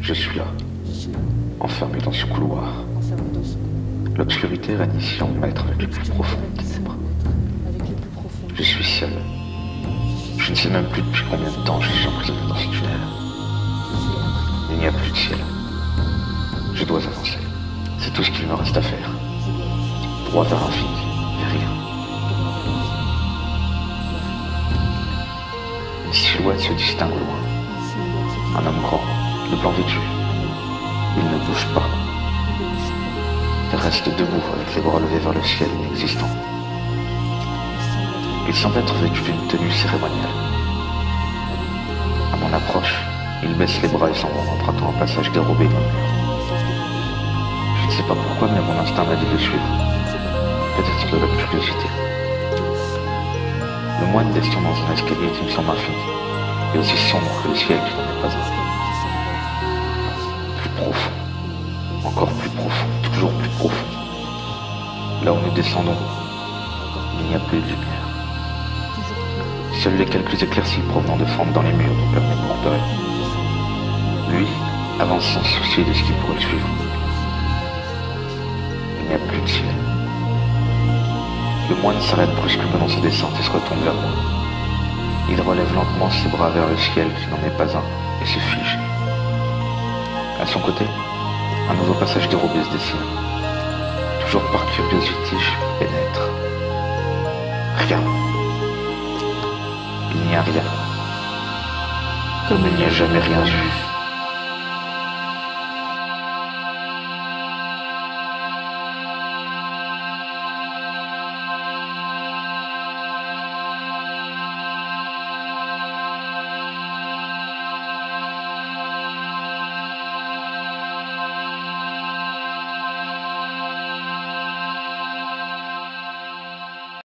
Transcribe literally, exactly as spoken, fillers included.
Je suis là, enfermé dans ce couloir. enfermé dans ce couloir. L'obscurité règne ici en maître avec les plus profondes ténèbres. Avec les plus profondes. Je suis seul. Je ne sais même plus depuis combien de temps je suis emprisonné dans ce tunnel. Il n'y a plus de ciel. Je dois avancer. C'est tout ce qu'il me reste à faire. Droit vers l'infini, et rien. Une silhouette se distingue au loin. Un homme grand, de blanc vêtu. Il ne bouge pas. Il reste debout avec les bras levés vers le ciel inexistant. Il semble être vêtu d'une tenue cérémonielle. À mon approche, il baisse les bras et s'en va en empruntant un passage dérobé dans le mur. Je ne sais pas pourquoi, mais mon instinct m'a dit de le suivre. Peut-être de la curiosité. Le moine descend dans un escalier qui me semble infini, et aussi sombre que le ciel qui n'en est pas un. Plus profond, encore plus profond, toujours plus profond. Là où nous descendons, il n'y a plus de lumière. Seuls les quelques éclaircies provenant de fentes dans les murs nous permettent de repérer. Lui avance sans se soucier de ce qui pourrait le suivre. Il n'y a plus de ciel. Le moine s'arrête brusquement dans sa descente et se retourne vers moi. Il relève lentement ses bras vers le ciel qui n'en est pas un et se fige. À son côté, un nouveau passage dérobé se dessine. Toujours par curiosité, je pénètre. Rien. Il n'y a rien. Comme il n'y a jamais rien eu.